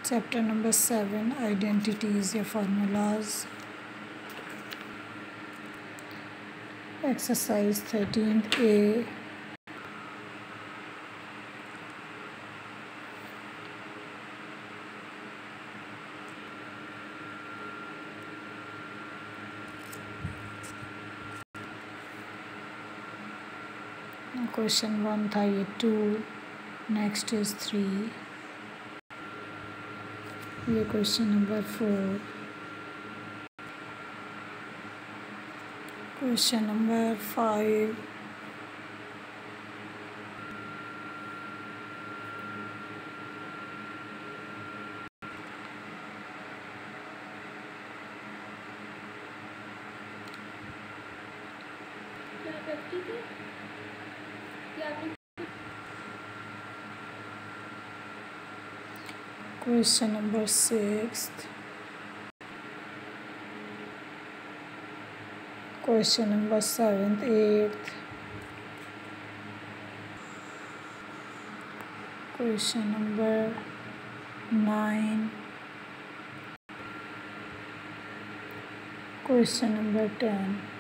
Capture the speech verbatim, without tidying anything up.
Chapter number seven, identities या formulas. Exercise thirteen A. Question one था ये two, next is three. ये question number four. Question number five. Question number six. Question number seventh, eighth. Question number nine. Question number ten.